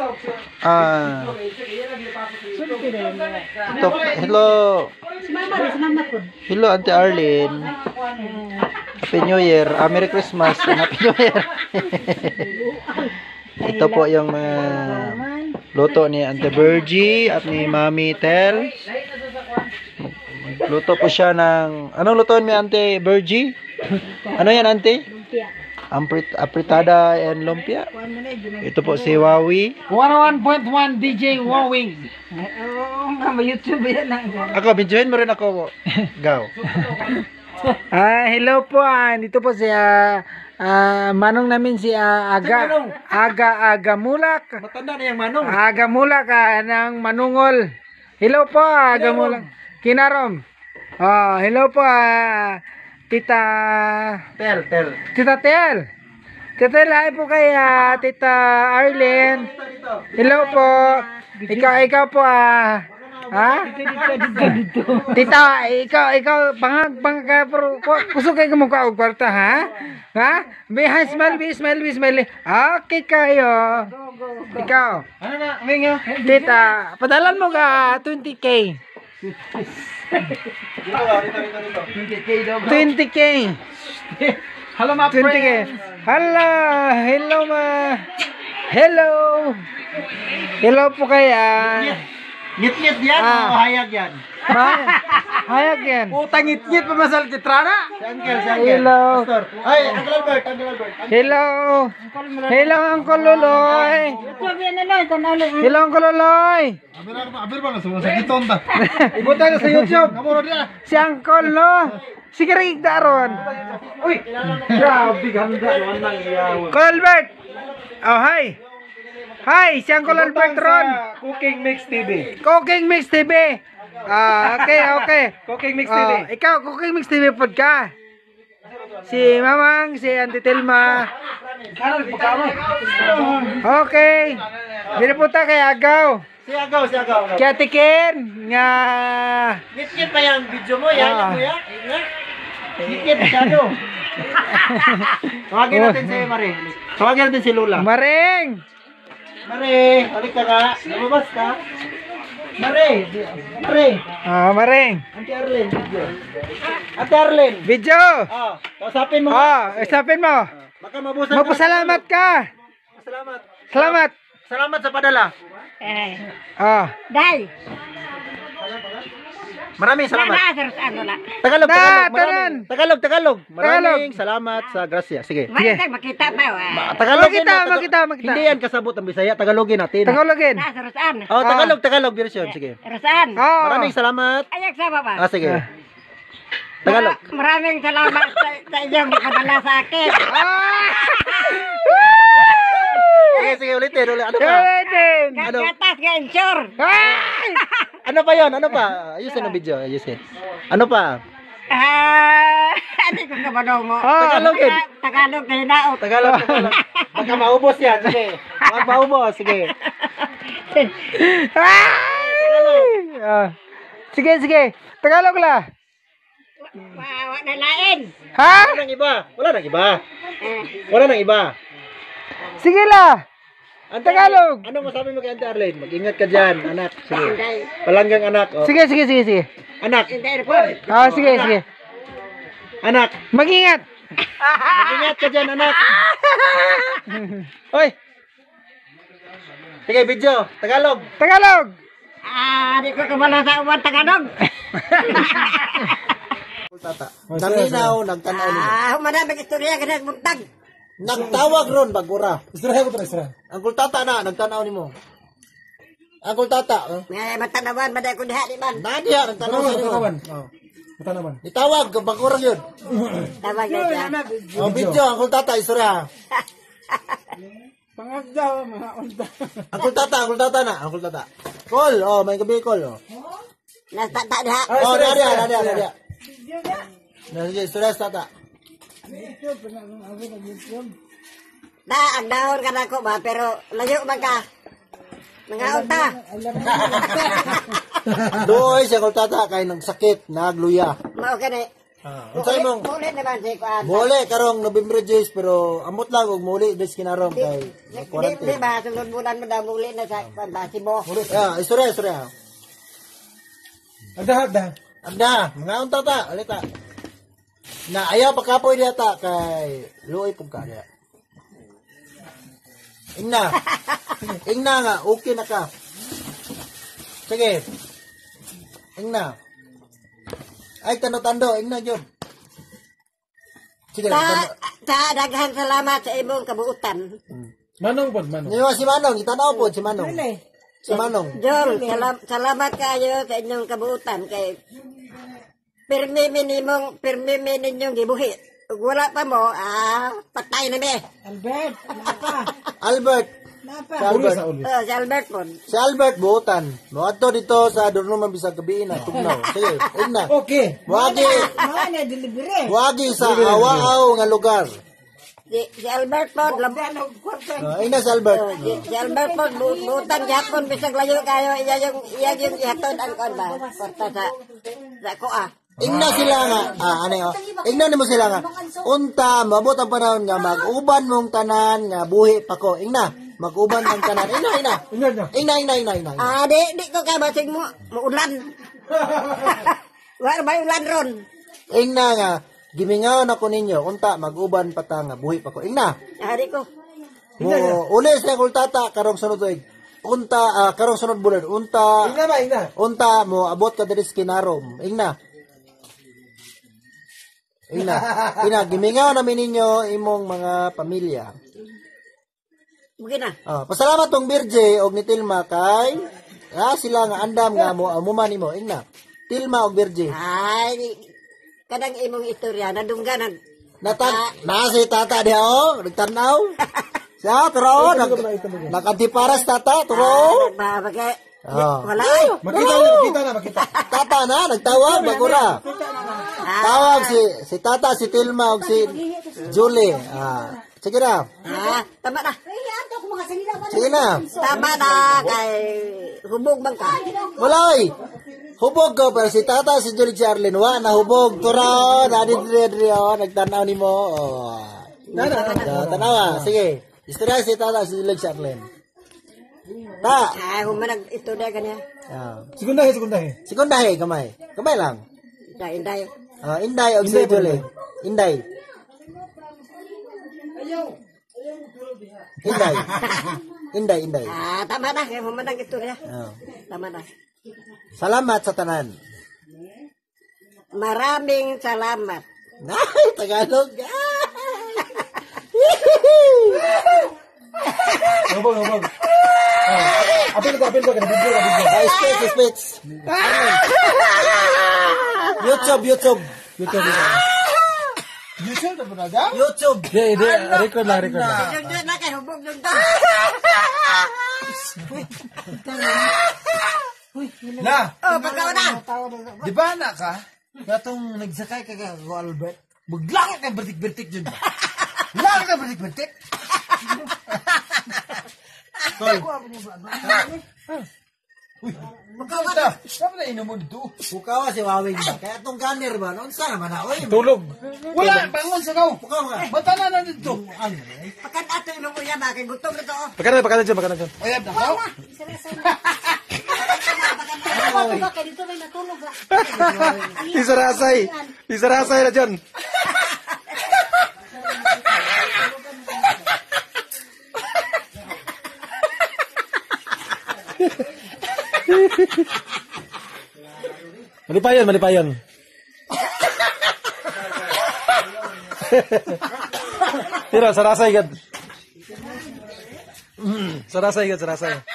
Ito, hello. Hello, Auntie Arlene. Happy New Year. Merry Christmas and Happy New Year. Ito po yung luto ni Auntie Virgie at ni Mami Tel. Luto po siya ng... Anong lutoan mi, Auntie Virgie? Ano yan, Auntie? Apritada and lumpia. Ito po si Wawi. 101.1 DJ Wowing. YouTube yan lang. Ako, videoin mo rin ako. Gaw. Hello po. Dito po si manong namin si Aga Mulak. Matanda na yung manong. Aga Mulak ng Manungol. Hello po, Aga Mulak. Kinarom. Hello po, Tita Tel. Tita Tel. Tita Tel, hi po kay Tita Arlene. Hello po. Ikaw po Tita, ikaw pangag pero kusog kay mo ka og kwarta ha? Smile. Okay kayo. Ikaw. Ano na, mingo? Tita, padalan mo ka 20k. 20k. Hello, my 20k. Hello ma. Hello po kaya. Ngit-ngit yan o hayag yan? Hayag yan. Putang ngit-ngit pa masal titrana. Si Uncle. Hello. Pastor. Ay, Uncle Albert. Hello, Uncle Loloy. Hello, Uncle Loloy. Abir ba na sa giton ta? Ibutan na sa YouTube. Kamuro dia. Si Uncle no. Sige rin daron. Uy, grabe ganda naman nang iyaw. Uncle Albert. Oh, hi. Hi, si Uncle Albert ron. Cooking Mix TV. Cooking Mix TV. Okay. Cooking Mix TV. Ikaw, Cooking Mix TV pod ka. Si Mamang, si Auntie Telma. Okay. Dili po ta kay Agaw. Si Agaw. Kaya Tikin nga. Ngit-ngit pa yung video mo, yan mo yan. Ngit-ngit masyado. Tawagin natin si Mare. Tawagin natin si Lula. Maring. Mare, balik ka ka. Lumabas ka. Mare. Maring. Auntie Arlene, video. Auntie Arlene. Video. Kausapin mo. Isapin mo. Baka mabusan Magpasalamat ka. Salamat sa padala. Dahil. Maraming salamat. Ano na. Tagalog. Tanan. Tagalog. Maraming salamat sa grasya. Sige. Makita pa. Tagalogin. Makita. Hindi yan kasabot ang Bisaya. Tagalogin natin. Tagalogin. Sarusaan. Tagalog version. Sige. Sarusaan. Maraming salamat. Ayak sa baba. Sige. Tagalog. Maraming salamat sa inyong ipadala sa akin. Sige, ulitin. Ano pa? Gatas ga insure. Ano pa yon? Ano pa? Ayusin ang video. Ano pa? Ano ko kabado mo? Tagalogin. Tagalog na hinaot. Tagalog. Baka maubos yan. Sige. Huwag maubos. Sige. Sige. Tagalog la. Wala na lain. Ha? Wala nang iba. Sige la. Tagalog. Ano masabi mo kay Auntie Arlene? Mag-ingat ka dyan, anak. Sige. Palanggang anak. Oh. Sige. Anak. Sige. Anak. Mag-ingat. Mag-ingat ka dyan, anak. Hoy. Sige, video. Tagalog. Di ko kabalo sa uwan Tagalog. Naminaw, nagtanaw nila. Humanamig istorya ka na buntag. Nagtawag ron, bagura. Israel. Angkol Tata na, nagtanaw ni mo. Angkol Tata. May matanawan, maday ko diha di man. Nadia, nagtanaw sa inyo. Matanawan. Itawag, bagura yun. Tawag na siya. Video, Angkol Tata, istorya. Pangagdaw, mga unta. Angkol Tata na, Angkol Tata. Call, may gabi call, Nastata diha. Nadia. Sige, istorya sa Tata. Ang dahon ka na ko ba, pero layo ba ka? Nangaon ta. Doy, siya Angkol Tata, kay nagsakit, nagluya. Mao ka na. Unsay mong Muli naman si Kuan. muli karong November 10 pero amot lang og muli des kinarom kay Di ba, sunod bulan mo daw muli na sa Kuan ba, Cebu. istorya. Agda. Mga unta ta, alita. Na ayaw pagkapoy diya ta kay luoy pug ka diya. Ingna nga, okay na ka. Sige. Ingna. Ay, tando, ingna yun. Sige, Daghan salamat sa imong kabuutan. Manong pod, manong. Ngayon si Manong, itanaw po si Manong. Si Manong. Jol, salamat kayo sa inyong kabuutan kay pirmi ninyong gibuhi. Ug wala pa mo, patay na mi. Albert. Si Albert po. Si Albert buutan. Moadto dito sa Durno Bisag Gabi na tugnaw. Sige, ingna. Okay. Wagi sa awaaw nga lugar. Si Albert po, Ingna si Albert. si Albert po, buutan gyapon bisag layo kayo, iya yung ihatod ang kon ba. Porta sa kuha. Ingna sila nga, ingna nimo sila nga. Unta, mabot ang panahon nga mag-uban mong tanan nga buhi pa ko. Ingna, mag-uban ang tanan. Ingna. Di ko kay basig mo ulan. Wala ba ulan ron? Ingna nga, gimingaw na ko ninyo. Unta, mag-uban pa ta nga buhi pa ko. Ingna, Di ko. uli sa kultata, karong sunod tuig. Unta, karong sunod bulan. Unta, mo abot ka diri sa Kinarom. Ingna, gimingaw namin ninyo imong mga pamilya. Bugi na. Pasalamat tong Birje og ni Tilma kay sila nga andam nga muman nimo. Ingna, Tilma og Birje. Ay, kadang imong istorya nadungganan. Si tata diha nagtanaw. Siya turo nagadiparas tata turo. Wala ay. Makita. Tata na nagtawag bagura. Tawag si tata, si Tilma og si Julie. Sige na. Tama na. Sige na. Tama na kay hubog bang ka. Wala oy. Hubog ko pero si tata, si Julie Charlene wa na hubog turo na diri nagtanaw nimo. Tanawa. Sige. Istorya si tata, si Julie Charlene. Humanag istorya kanya. Sekundahe. Kamay lang. Inday. Inday og si Julie. Inday. Tama na kay humanag istorya. Tama na. Salamat sa tanan. Maraming salamat. Ay, Tagalog. Hubog. Apil ko kana video. Speech. YouTube. YouTube. Record lang. Yung na kay hubog yung ta. Pagkaw na. Di ba anak ka? Katong nagsakay ka ko Albert. Maglakot ka bertik-bertik dyan ba? Lakot ka bertik-bertik? Pagkaw na. Saan na inom mo dito? Pukaw si Wawing ba? Kaya tong kanir ba? Noon sana man ako. Tulog. Wala, bangon sa kau. Pukaw ka. Bata na dito. Pagkat ato ilong uya ba kay gutom na to. Pagkana dyan. Ayab na kau. Isarasay na dyan. Malipayan. Tira, sarasay gad. Sarasay.